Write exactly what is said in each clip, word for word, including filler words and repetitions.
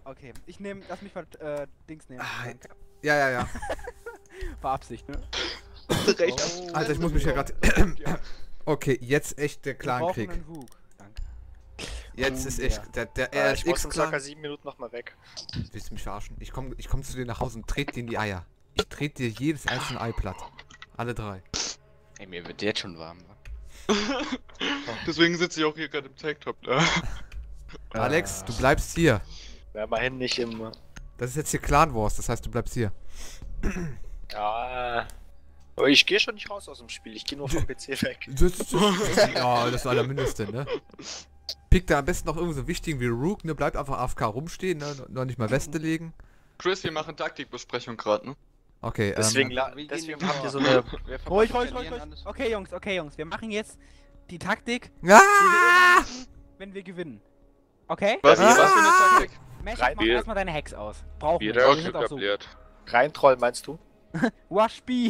Okay, ich nehme, lass mich mal äh, Dings nehmen. Ah, ja, ja, ja. War Absicht, ne? Oh, Alter, ich muss mich ja gerade. Okay, jetzt echt der Clankrieg. Danke. Jetzt oh, ist yeah. echt der, der äh, R ich S muss in X-Clan. circa sieben Minuten nochmal weg. Willst du mich verarschen? Ich komm, ich komm zu dir nach Hause und trete dir in die Eier. Ich trete dir jedes einzelne Ei platt. Alle drei. Ey, mir wird jetzt schon warm. Deswegen sitze ich auch hier gerade im Tanktop da. Alex, du bleibst hier. Ja, immerhin nicht im... Das ist jetzt hier Clan Wars, das heißt, du bleibst hier. Ja... Aber ich gehe schon nicht raus aus dem Spiel, ich gehe nur vom P C weg. Das, das, das, ja, das ist das Allermindeste, ne? Pick da am besten noch irgendwo so wichtigen wie Rook, ne? Bleibt einfach A F K rumstehen, ne? Noch nicht mal Weste legen. Chris, wir machen Taktikbesprechung gerade, ne? Okay, Deswegen, ähm... la deswegen habt ihr so eine... Ruhig, ruhig, ruhig, ruhig. Okay, Jungs, okay, Jungs. Wir machen jetzt die Taktik, Ah! die wir immer machen, wenn wir gewinnen. Okay? Was, Ah! was für eine Taktik? Mesh, Rein- mach erstmal deine Hacks aus. Brauchen wir. Wieder Die sind auch so. etabliert. Reintroll meinst du? Washby.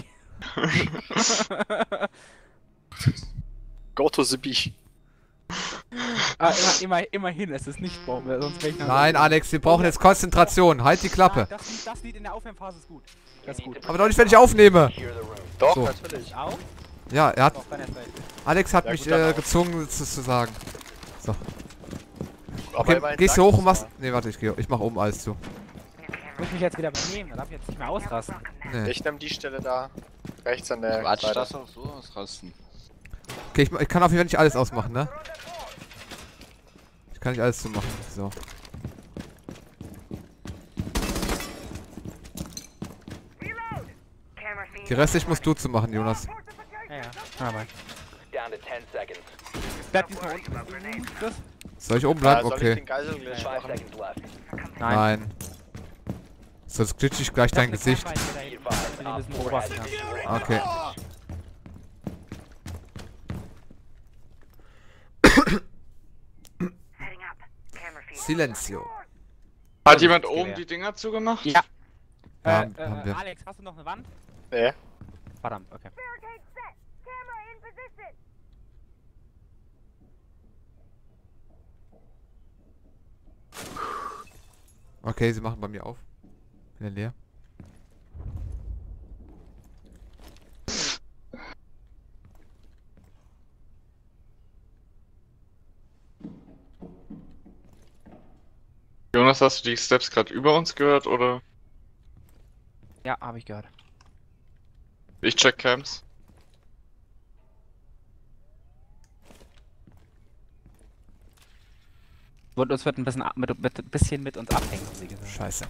Go to the beach. Ah, immer, immer, immerhin, es ist nicht Bombe, sonst wäre ich nach Nein, Alex, wir brauchen jetzt Konzentration. Halt die Klappe. Das Lied, das Lied in der Aufwärmphase ist gut. Das ist gut. Aber doch nicht, wenn ich aufnehme. Doch, So. natürlich. Auch? Ja, er hat... Doch, dann erst recht. Alex hat Ja, mich gut, dann äh, auch. gezwungen, das zu sagen. So. Aber Okay, immerhin gehst du sagst hoch und du's machst... Ne, warte, ich gehe. Ich mach oben alles zu. Ich muss mich jetzt wieder benehmen, dann darf ich jetzt nicht mehr ausrasten. mal. Nee. Ich nehme die Stelle da, rechts an der Quatsch, Seite. das auch so ausrasten. Okay, ich, ich kann auf jeden Fall nicht alles ausmachen, ne? Ich kann nicht alles zumachen. So. Die restlich musst du zu machen, Jonas. Ja, ja. Ah, mal. Bleib diesmal unten. Das? Soll ich oben Ja, bleiben? soll ich Okay. den Geiselglitch machen? Nein. Nein. Sonst glitsch ich gleich dein Gesicht. Okay. Silencio. Hat jemand das oben Gewehr. die Dinger zugemacht? Ja. Ja, Äh, haben äh, wir. Alex, hast du noch eine Wand? Nee. Verdammt, okay. Okay, sie machen bei mir auf. Bin leer. Jonas, hast du die Steps gerade über uns gehört, oder? Ja, habe ich gehört. Ich check Camps. Und uns wird ein bisschen, ab- mit, mit, ein bisschen mit uns abhängen, wie gesagt. Scheiße.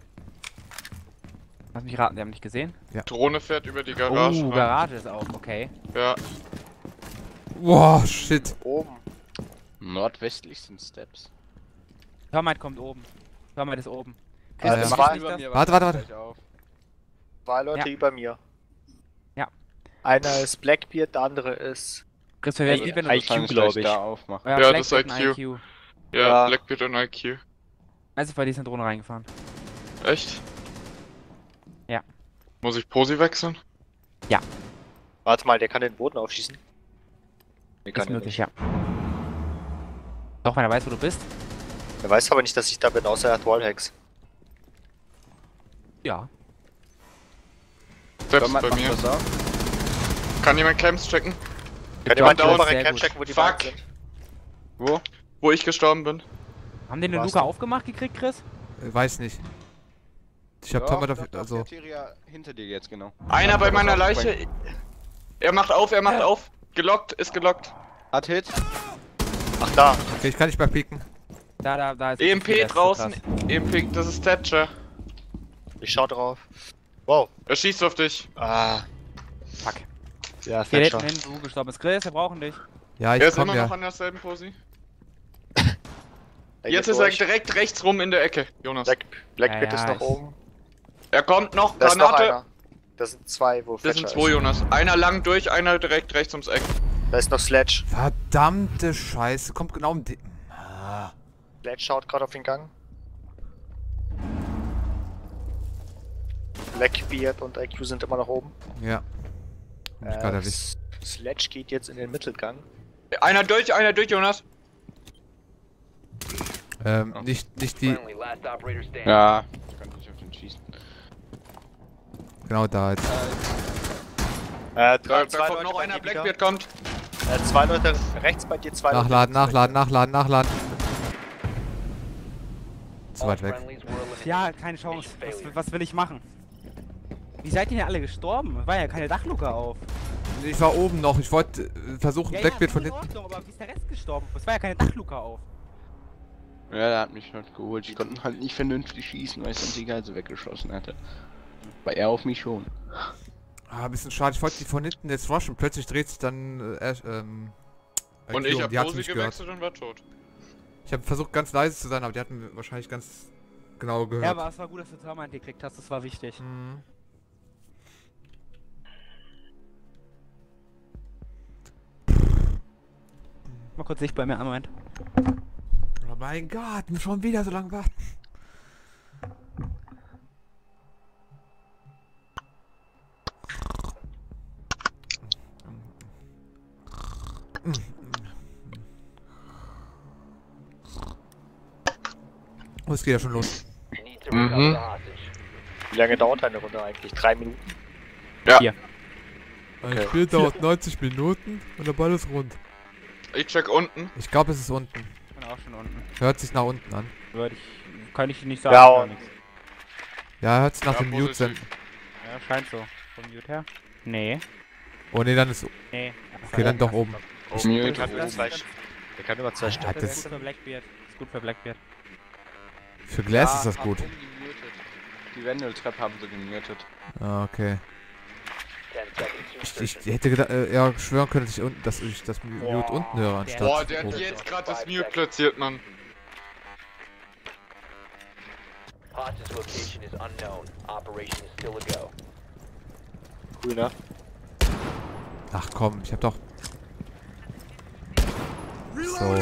Lass mich raten, Sie haben nicht gesehen? Drohne fährt über die Garage. Oh, rein. Garage ist auch, okay. Ja. Wow, shit. Oben. Nordwestlich sind Steps. Hörmeit kommt oben. Hörmeit ist oben. Ja, Chris, das machst war- du nicht das? Warte, warte, warte. Zwei Leute Ja. über mir. Ja. Einer ist Blackbeard, der andere ist... Chris, wir werden I- lieb, wenn du I das Q, glaub ich. Da aufmachen. Ja, Ja, Black das hat ein I Q. I Q. Ja, Ja. Blackbeard und I Q. Also, weil die ist in Drohne reingefahren. Echt? Ja. Muss ich Posi wechseln? Warte mal, der kann den Boden aufschießen. Nee, Ist er möglich, nicht. ja. Doch, wenn er weiß, wo du bist. Er weiß aber nicht, dass ich da bin, außer er hat Wallhacks. Ja. Steps Hörmeit bei macht mir. das auch. Kann jemand Camps checken? Kann jemand die dauert obere sehr Cam gut. checken, wo die Fuck. beiden sind? Wo? Wo ich gestorben bin? Haben den den War's Luca noch? aufgemacht gekriegt, Chris? Äh, Weiß nicht. Ich hab Tom dafür. Also. Cafeteria hinter dir jetzt, genau. Einer bei meiner das auch Leiche. Er macht auf, er macht auf. Gelockt, ist gelockt. Hat Hit. Ach da. Okay, ich kann nicht mehr pieken. Da, da, da ist E M das P ist so draußen. krass. E M P, das ist Thatcher. Ich schau drauf. Wow. Er schießt auf dich. Ah. Fuck. Ja, Hier Thatcher. hinten hin, du gestorben bist. Chris, wir brauchen dich. Ja, Er ich ist komm immer ja. noch an derselben Posi. Er Jetzt geht ist er durch. direkt rechts rum in der Ecke, Jonas. Black, Blackbeard Ja, ja, ist noch ich- oben. Er kommt noch, Da ist noch Granate. einer. Das sind zwei, wo Das Thatcher sind zwei, ist. Jonas. Einer lang durch, einer direkt rechts ums Eck. Da ist noch Sledge. Verdammte Scheiße. Kommt genau um die. Ah. Sledge schaut gerade auf den Gang. Blackbeard und I Q sind immer noch oben. Ja. Hab mich gerade erwischt. Äh, Sledge geht jetzt in den Mittelgang. Einer durch, einer durch, Jonas. Ähm, Oh. nicht, nicht die, Ja, ich kann nicht auf den schießen. genau da jetzt. Äh, Da, drei, da zwei kommt Leute noch bei einer, dir wieder. Blackbeard kommt. Äh, zwei Leute rechts bei dir, zwei Nachladen, Leute. nachladen, nachladen, nachladen. Zu weit weg. Ja, keine Chance. Was, was will ich machen? Wie seid ihr denn alle gestorben? War ja keine Dachluke auf. Ich war oben noch, ich wollte äh, versuchen, Ja, Blackbeard ja, von in hinten. Ordnung, aber wie ist der Rest gestorben? Es war ja keine Dachluke auf. Ja, der hat mich halt geholt. Ich konnte halt nicht vernünftig schießen, weil ich sonst die Geise weggeschossen hatte. Aber er auf mich schon. Ah, ein bisschen schade, ich wollte die von hinten jetzt rushen. Plötzlich dreht sich dann, äh, ähm... äh, Und Q ich hab die hat Pose mich gehört. gewechselt und war tot. Ich habe versucht, ganz leise zu sein, aber die hatten wahrscheinlich ganz genau gehört. Ja, aber es war gut, dass du Thermite gekriegt hast, das war wichtig. Mhm. Mal kurz Sicht bei mir, einen Moment. Oh mein Gott, schon wieder so lange warten. Oh, es geht ja schon los. Mhm. Wie lange dauert deine Runde eigentlich? Drei Minuten? Ein Okay. Spiel dauert neunzig Minuten und der Ball ist rund. Ich check unten. Ich glaube, es ist unten. Ich bin auch schon unten. Hört sich nach unten an. Würde ich, kann ich nicht sagen. Ja, gar und- nichts. Ja, hört sich nach Ja, dem Mute positiv. senden. Ja, scheint so. Vom Mute her? Nee. Oh ne, dann ist... Nee. Okay, dann doch oben. Oh, Mute. Der kann über Das- zwei, das- der kann über zwei Ja, Stunden. Das das- ist gut für Blackbeard. Ist gut für Blackbeard. Für Glass Ja, ist das hab gut. umgemutet. Die Wendel-Trap haben sie gemutet. Ah, okay. Ich, ich hätte gedacht, äh, ja, schwören können, dass ich, unten, dass ich das Mute Boah, unten höre, der- anstatt Boah, der hat oben. jetzt gerade das Mute platziert, Mann. Hostage location is unknown. Operation is still a go. Cool, ne? Ach komm, ich hab doch... So,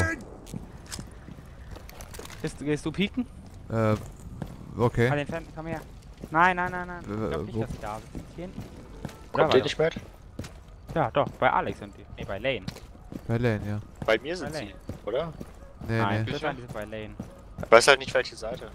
Gehst, gehst du pieken? äh, Mal okay. den Fan, komm her. Nein, nein, nein, nein. Ich Äh, glaub nicht, wo? dass die da sind. Sind die hier hinten? Oder Kommt war ihr nicht mit? das- Ja, doch. Bei Alex sind die. Nee, bei Lane. Bei Lane, ja. Bei mir sind Bei sie, Lane. oder? Nee, Nein, nee. das waren die sind bei Lane. Ich weiß halt nicht, welche Seite.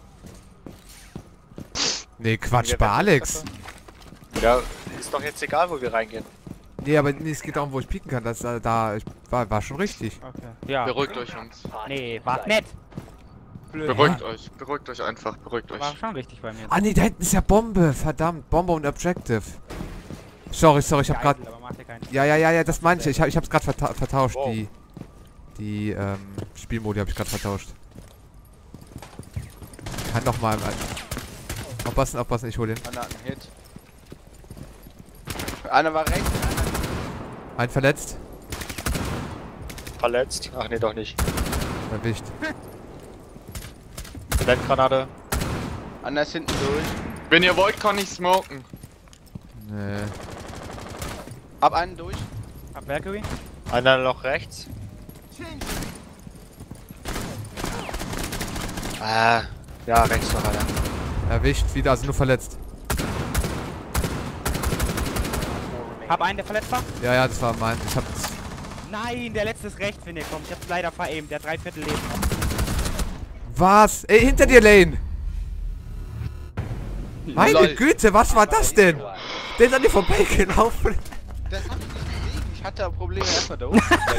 Nee, Quatsch, Wir bei werden- Alex. Ja, ist doch jetzt egal, wo wir reingehen. Nee, aber nee, es geht darum, wo ich pieken kann. Das äh, da, ich, war, war schon richtig. Okay. Ja. Beruhigt euch, Jungs. Nee, wart nett. Blöd. Beruhigt euch. Beruhigt euch einfach. Beruhigt War euch. schon richtig bei mir. Ah nee, da hinten ist ja Bombe, verdammt. Bombe und Objective. Sorry, sorry, ich hab grad... Geisel, aber macht ja keinen Ja, ja, ja, ja, das meinte ich. Ich, hab, ich hab's grad verta vertauscht, Wow. die... Die, ähm, Spielmodi habe ich grad vertauscht. Kann noch mal... Aufpassen, aufpassen, ich hol den. Einer hat einen Hit. Einer war rechts, einer Ein verletzt. Verletzt? Ach nee, doch nicht. Erwischt. Talentgranate. einer ist hinten durch. Wenn ihr wollt, kann ich smoken. Nee. Hab einen durch. Ab Valkyrie? Einer noch rechts. Ah, ja, rechts noch einer. Erwischt, wieder, also nur verletzt. Hab einen, der verletzt war? Ja, ja, das war mein. Ich hab... Nein, der letzte ist rechts, wenn ihr kommt. Ich hab's leider veraimt. Der hat drei Viertel Leben. Was? Ey, hinter dir, Lane! Meine Lol. Güte, was war das denn? Der ist an dir vorbeigelaufen. Das hab ich nicht gesehen. Ich hatte Probleme erstmal da oben.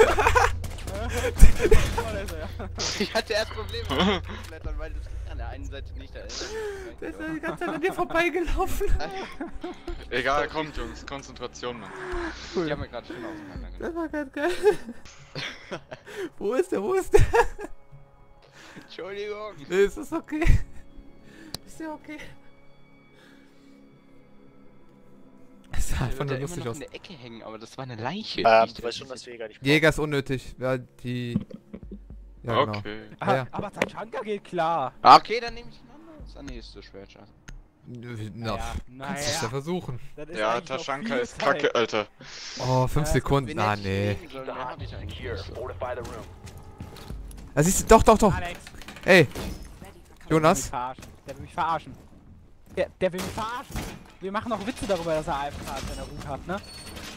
Ich hatte erst Probleme mit dem Klettern, weil das an der einen Seite nicht da ist. Der ist die ganze Zeit an dir vorbeigelaufen. Egal, kommt, Jungs. Konzentration, Mann. Ich hab mir gerade schon auseinandergenommen. Das war ganz geil. Wo ist der? Wo ist der? Entschuldigung. Nee, ist das okay? Ist der okay? Es sah Der einfach wird nur da immer lustig noch aus. in der Ecke hängen, aber das war eine Leiche. Ähm, die du ich weißt da schon, dass Jäger nicht Jäger ist unnötig. Ja, die... Ja, genau. Okay. Ah, Ja. Aber Tachanka geht klar. Ah, okay, dann nehme ich ein anderes. Ah, nee, ist so schwer, scheiße. Na, Ja, kannst du es ja naja. versuchen. Das ist Ja, eigentlich noch Taschanka viel ist Zeit. kacke, Alter. Oh, fünf Äh, Sekunden. Wen Ah, hätte ich nee. nehmen sollen? The Wen hab hostage ich eigentlich secure. nicht so. Fortify the room. Da siehst du, doch, doch, doch. Alex, Ey, der will mich Jonas. verarschen. Der will mich verarschen. Der, der will mich verarschen. Wir machen auch Witze darüber, dass er A F K hat, wenn er Ruck hat, ne?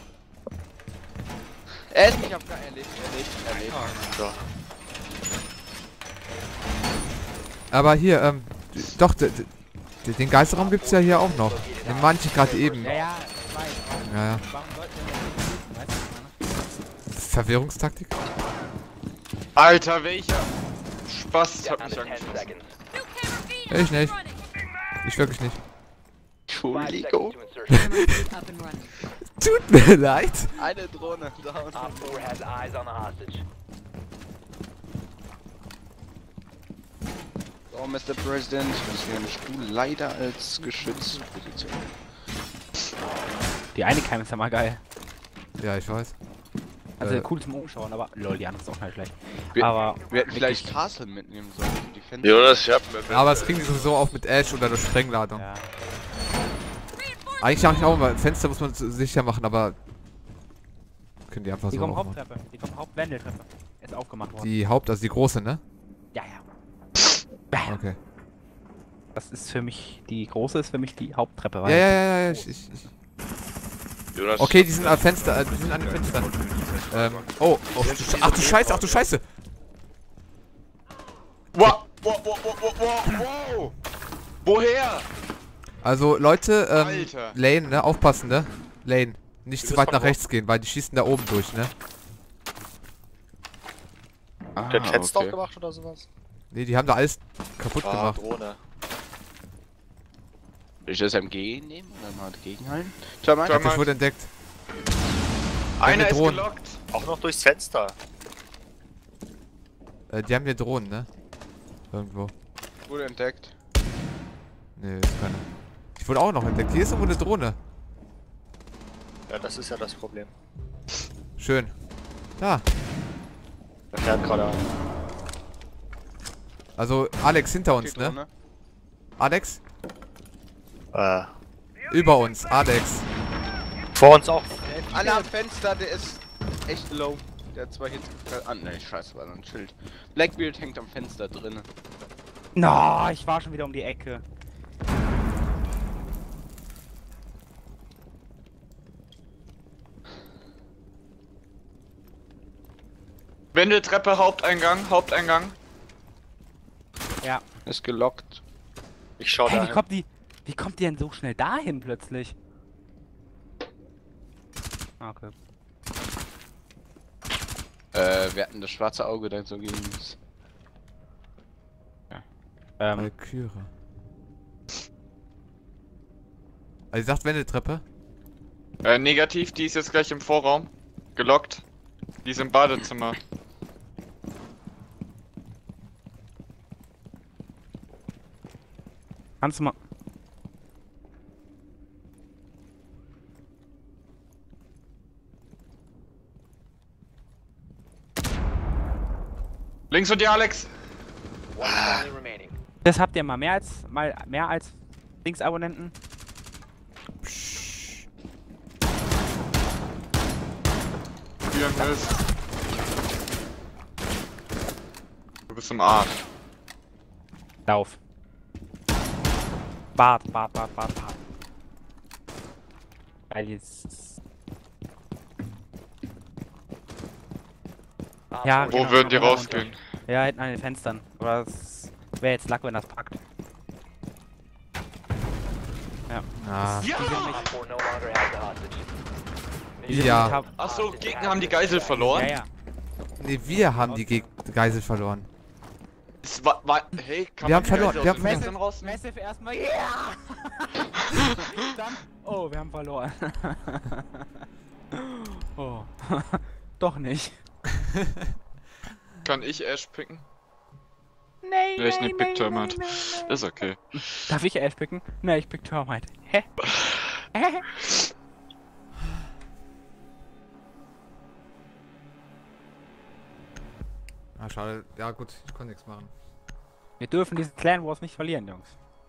Er ist nicht auf gar erlebt, erlebt, erlebt. So. Aber hier, ähm, doch, d- d- den Geisterraum gibt's ja hier auch noch. Den meinte ich gerade eben. Ja, ja, ich weiß. Warum, Ja, ja. warum sollten wir denn nicht wissen, weißt du, was Verwirrungstaktik? Alter, welcher Spaß Down hat mich to ten angeschossen. seconds. Ich nicht. Ich wirklich nicht. Five Entschuldigung. seconds to insertion. Camera feed up and running. Tut mir leid. Eine Drohne down. Op four has eyes on the hostage. So, Mister President, das ist ein Stuhl leider als Geschützposition. ne? Die eine Cam ist ja mal geil. Ja, ich weiß. Also Äh. cool zum Umschauen, aber lol, die andere ist auch nicht schlecht. Wir, Aber wir hätten vielleicht Castle mitnehmen sollen für die Fenster. Jonas, ich hab mir. Aber das kriegen die sowieso auch mit Ash oder durch Sprengladung. ja. Eigentlich dachte ich auch mal, Fenster muss man sicher machen, aber können die einfach Die so kommen aufmachen. Haupttreppe. Die kommen Hauptwendeltreppe. Ist aufgemacht worden. Die Haupt, also die große, ne? Ja, ja. Okay. Das ist für mich, die große ist für mich die Haupttreppe. Ja, weil- ja, ja, ja, ich, ich, ich. Jonas, Okay, die sind am Fenster, äh, die sind an den Fenstern. Ähm, oh, oh du, Sch- ach du Scheiße, ach du Scheiße. Wow, wow, wow, wow, wow, wow, wow. Woher? Also Leute, ähm, Alter. Lane, ne, aufpassen, ne? Lane, nicht Du zu bist weit von nach wo? rechts gehen, weil die schießen da oben durch, ne? Ah, der Fenster okay. aufgemacht oder sowas? Ne, die haben da alles kaputt Ah, gemacht. Drohne. Soll ich das M G nehmen oder mal gegenhalten? Schau mal. Schau Das wurde entdeckt. Einer mit ist Drohnen. gelockt. Auch noch durchs Fenster. Äh, die haben hier Drohnen, ne? Irgendwo. Wurde entdeckt. Ne, ist keine. Ich wurde auch noch entdeckt. Hier ist irgendwo eine Drohne. Ja, das ist ja das Problem. Schön. Da. Der fährt gerade an. Also Alex hinter uns, Die ne? Drohne. Alex? Äh, Über uns, Alex. vor uns auch. Einer am Fenster, der ist echt low. Der hat zwei Hits. Ah, ne, scheiße, war noch ein Schild. Blackbeard hängt am Fenster drin. No, ich war schon wieder um die Ecke. Wendeltreppe, Haupteingang, Haupteingang. Ja. Ist gelockt. Ich schau Hey, da wie hin. kommt die, wie kommt die denn so schnell dahin plötzlich? Ah, okay. Äh, wir hatten das schwarze Auge dann so gegen uns. Ähm, Valkyrie. Also, ich sagt Wendeltreppe. Äh, negativ, die ist jetzt gleich im Vorraum. Gelockt. Die ist im Badezimmer. kannst du mal. Links von dir, Alex. One friendly remaining. Das habt ihr mal mehr als mal mehr als Linksabonnenten? Hier im Mist. Du bist im Arsch. Lauf. Bart, Bart, Bart, Bart, Bart. Weil jetzt. Op Ja, four Wo genau, würden die genau, rausgehen? Ja, hinten an den Fenstern. Aber es wäre jetzt Lack, wenn das packt. Ja. Ah. Die sind nicht, Op four no longer has the hostage. die sind Ja. nicht hab- Achso, Gegner haben die Geisel verloren. Ja, ja. Ne, wir haben die Ge Geisel verloren. Es war, war, hey, kann Wir man haben verloren, die wir Geisel aus haben den Fenstern rausnehmen? Massive erstmal. Ja! Dann. Oh, wir haben verloren. oh. Doch nicht. Kann ich Ash picken? Nein. Ja, ich nehm Big Termite. Ist okay. Darf ich Ash picken? Ne, ich pick Termite. Hä? Hä? Ah, schade. Ja gut, ich konnte nichts machen. Wir dürfen diese Clan Wars nicht verlieren, Jungs.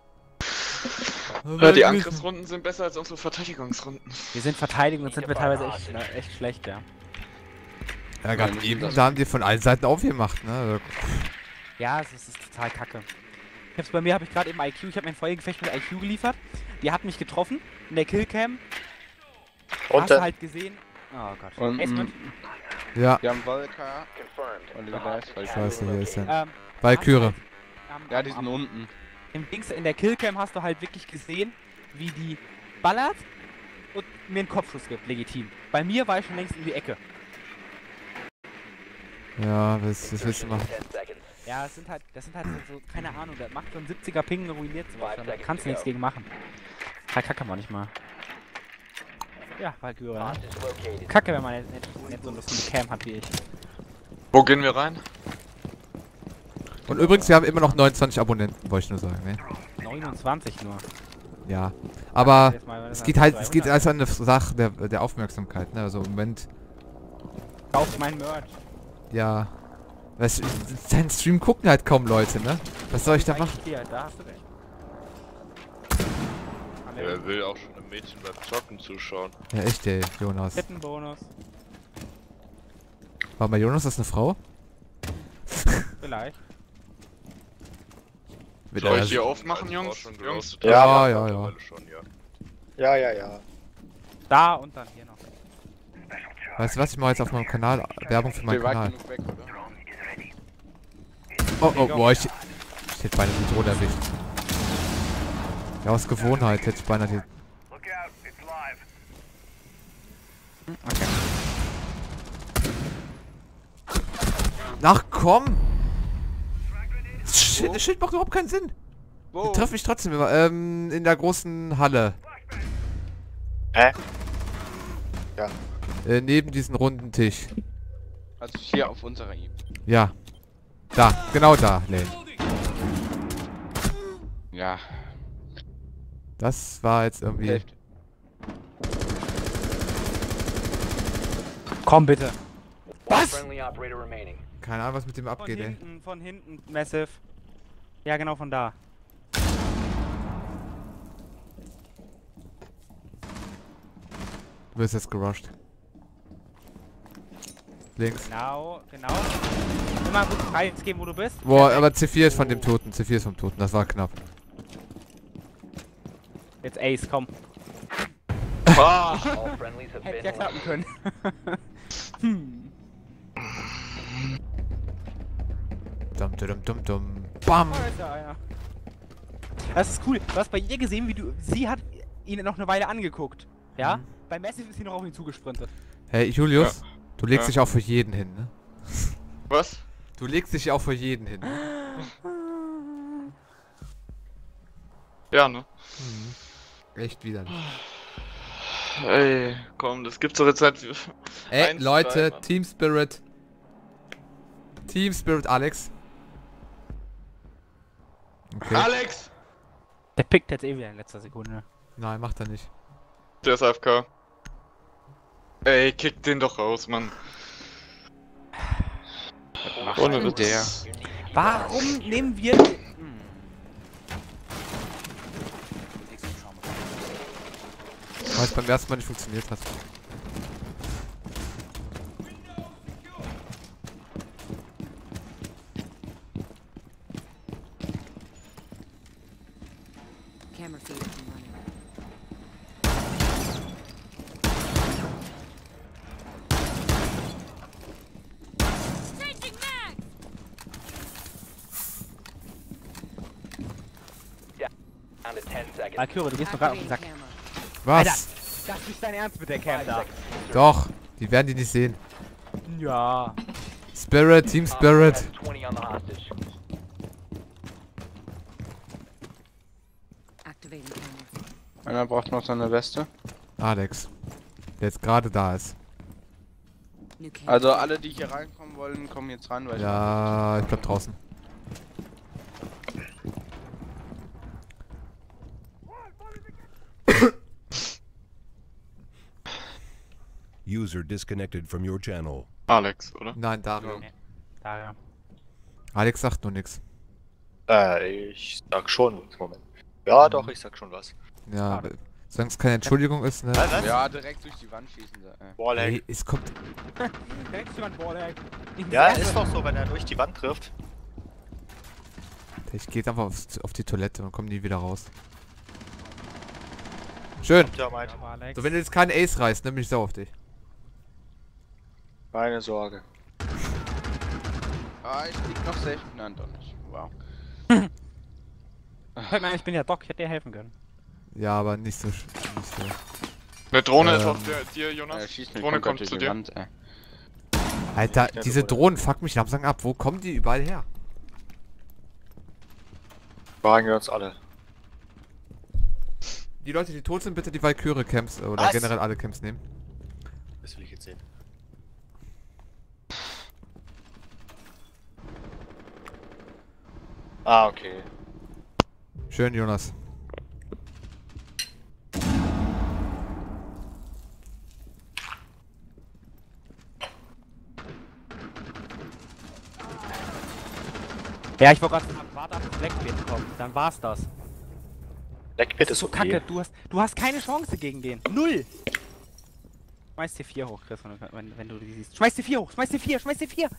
Ja, die Angriffsrunden sind besser als unsere Verteidigungsrunden. Wir sind verteidigen und sind wir teilweise echt, ne, echt schlecht, ja. Ja, gerade Nein, eben, das- da haben die von allen Seiten aufgemacht, ne? Also, Ja, es ist, es ist total kacke. Ich hab's bei mir habe ich gerade eben I Q, ich habe mir ein Feuergefecht mit I Q geliefert. Die hat mich getroffen in der Killcam. Und Hast du dann, halt gesehen. Oh Gott. Und, Esmond, ja, Wir haben Volker. Confirmed. Und The der hostage ist falsch. has Scheiße, been hier ist located. er. ähm, Valkyrie. hast halt am, Ja, am, die sind am, unten. im Dings, in der Killcam hast du halt wirklich gesehen, wie die ballert und mir einen Kopfschuss gibt, legitim. Bei mir war ich schon längst in die Ecke. Ja, was, was willst du machen? ten seconds. Ja, das sind halt, das sind halt so, so keine Ahnung, der macht so ein siebziger Ping, ruiniert sowas. Five Da seconds kannst du to nichts go. gegen machen. Ja, Kacke manchmal. Ja, Valkyrie. Ne? Hostage located. Kacke, wenn man nicht, nicht, nicht so eine lustige Cam hat wie ich. Wo gehen wir rein? Und übrigens, wir haben immer noch neunundzwanzig Abonnenten, wollte ich nur sagen, ne? neunundzwanzig nur. Ja. Aber Jetzt mal, es geht halt, es geht alles an eine Sache der, der Aufmerksamkeit, ne? Also im Moment, Kauf mein Merch. ja. Weißt du, seinen Stream gucken halt kaum Leute, ne? Was soll ich da machen? Hier, da hast du recht. Ja, wer will auch schon einem Mädchen beim Zocken zuschauen? Ja, echt, ey, Jonas. Fetten Bonus. War mal Jonas das eine Frau? Vielleicht. Wird Soll er- ich hier aufmachen, Also Jungs? auch schon Jungs? gerostet. Ja, Ja, ja, ja. mittlerweile schon, ja. Ja, ja, ja. Da und dann hier noch. Weißt du was, ich mache jetzt auf meinem Kanal Werbung für meinen Wir weit Kanal. genug weg, oder? Oh, oh, boah, ich, ich hätte beinahe den Ton erwischt. Ja, aus Gewohnheit hätte ich beinahe den... Okay. Ach komm! Das Schild, das Schild macht überhaupt keinen Sinn. Wo? Ich treffe mich trotzdem immer. Ähm, in der großen Halle. Hä? Äh, neben diesem runden Tisch. Also hier auf unserer Ebene. Ja. Da, genau da, Lane. Ja. Das war jetzt irgendwie... Hälfte. Komm bitte. Was? Friendly operator remaining. Keine Ahnung, was mit dem Von abgeht, ey. hinten, von hinten, Massive. Ja, genau von da. Du wirst jetzt gerusht. Links. Genau, genau. Immer gut preisgeben, wo du bist. Boah, aber C vier ist von dem Toten. C vier ist vom Toten, das war knapp. Jetzt Ace, komm. Ah! All friendlies have Hätte been ja klappen können. hm. Dum, dum, dum, dum. Bam! Oh, da ist ja einer. Das ist cool. Du hast bei ihr gesehen, wie du. Sie hat ihn noch eine Weile angeguckt. Ja? Mhm. Bei Massive ist sie noch auf ihn zugesprintet. Hey, Julius, Ja. du legst Ja. dich auch für jeden hin, ne? Was? Du legst dich auch für jeden hin, ne? Ja, ne? Mhm. Echt widerlich. Ey, komm, das gibt's doch jetzt seit... Ey, Eins, Leute, zwei, Mann. Team Spirit. Team Spirit, Alex. Okay. Alex! Der pickt jetzt eh wieder in letzter Sekunde. Nein, macht er nicht. Der ist A F K. Ey, kick den doch raus, Mann. Ohne Witz. Der. Warum nehmen wir. Hm. Weil es beim ersten Mal nicht funktioniert hat. Camera feed up and running. Changing mag! down to ten seconds. Valkyrie, du gehst mir gerade auf den Sack. Activating camera. Was? Alter. Das ist nicht dein Ernst mit der Cam Five da. seconds. Doch, die werden die nicht sehen. Ja. Spirit, Team Op Spirit. has twenty on the hostage. Activating camera. Einer braucht noch seine Weste. Alex. Der jetzt gerade da ist. New camera. Also alle, die hier reinkommen wollen, kommen jetzt rein, weil Ja, ich bleib draußen. User disconnected from your channel. Alex, oder? Nein, Dario. Nee. Daher. Alex sagt nur nix. Äh, ich sag schon. Moment. Ja, doch, ich sag schon was. Ja, solange es keine Entschuldigung ist, ne? Was? was? Ja, direkt durch die Wand schießen. sie, Äh. Wallhack. Ey, es kommt. Direkt jemand Ball, Ja, ist doch so, wenn er durch die Wand trifft. Ich geh einfach aufs, auf die Toilette und komm nie wieder raus. Schön. Ja, mein, So, wenn du jetzt keinen Ace reißt, nimm mich sauer auf dich. keine Sorge. Ah, ich lieg noch safe. Nein, doch nicht. Wow. Hört mal, ich bin ja Doc, ich hätte dir helfen können. Ja, aber nicht so... sch- Nicht so. Eine Drohne ist Ähm. auf der, dir, Jonas. Er schießt mir Drohne komplett kommt zu durch die dir. Wand, ey. Alter, Ja, diese Drohne. Drohnen fuck mich langsam ab. Wo kommen die überall her? Fragen wir uns alle. Die Leute, die tot sind, bitte die Valkyrie-Camps oder Was? generell alle Camps nehmen. Das will ich jetzt sehen. Ah, okay. Schön, Jonas. Ja, ich wollte gerade sagen, warte ab, bis Blackbeard kommt, dann war's das. Blackpit Das ist so kacke, du hast, du hast keine Chance gegen den. Null! Schmeiß T vier hoch, Chris, wenn, du- wenn, wenn du die siehst. Schmeiß T vier hoch, schmeiß T vier, schmeiß T vier!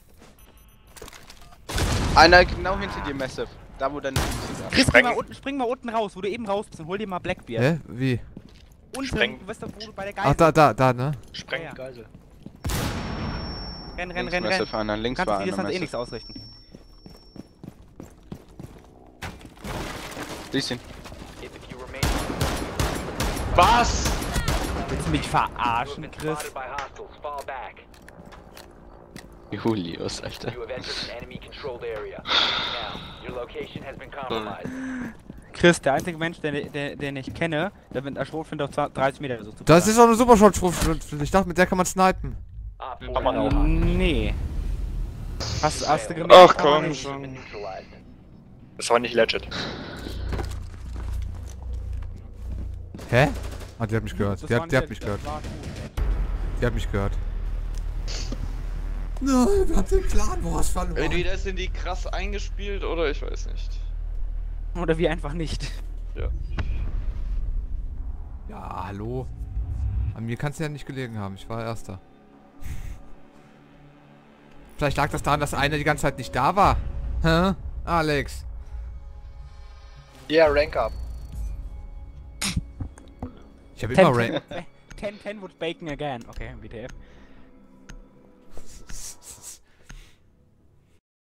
Einer genau hinter dir, Massive. Da wo dein Fuß ist. Chris, spring Spreng- mal, unten, spring mal unten raus, wo du eben raus bist und hol dir mal Blackbeard. Hä? Wie? Unten, Spreng- du weißt doch, wo du bei der Geisel Ach, da, da, da, ne? Spreng Ja, ja. die Geisel. Renn, renn, Links renn, renn. Massive, einer links Kannst war du dir einer das eh Massive. nichts ausrichten. Siehst ihn. If a few remain, Was? Willst du mich you have verarschen, been Chris? spotted by hostiles. Fall back. Julius, Alter. You have entered an enemy-controlled area. Now, your location has been compromised. Chris, der einzige Mensch, den, den, den ich kenne, der mit einer Schrotflinte auf dreißig Meter so zu Das ist doch eine super Shot-Schrotflinte. Ich dachte, mit der kann man snipen. Op Kann four man auch. Nee. Hast, hast du gemerkt? Ach kann man komm nicht. schon. neutralized. Das war nicht legit. Hä? Ah, die hat mich gehört. Das Die war hat, die hat nicht- mich das gehört. war gut. Die hat mich gehört. Nein, wir haben den Plan, wo hast verloren. Entweder sind die krass eingespielt oder ich weiß nicht. Oder wie einfach nicht. Ja. Ja, hallo. An mir kannst du ja nicht gelegen haben. Ich war Erster. Vielleicht lag das daran, dass einer die ganze Zeit nicht da war. Hä? Alex. Yeah, rank up. Ich habe immer ten, Rank. ten, ten would bacon again. Okay, W T F.